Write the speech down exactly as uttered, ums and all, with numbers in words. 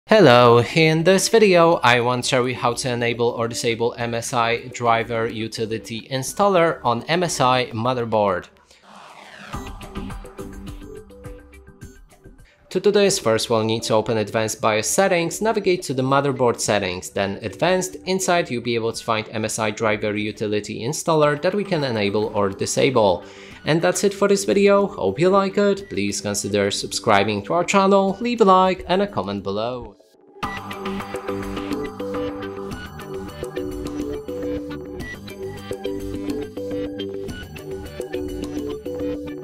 Hello, in this video I want to show you how to enable or disable M S I Driver Utility Installer on M S I motherboard. To do this, first we'll need to open Advanced BIOS Settings, navigate to the Motherboard Settings, then Advanced. Inside you'll be able to find M S I Driver Utility Installer that we can enable or disable. And that's it for this video. Hope you like it. Please consider subscribing to our channel, leave a like and a comment below.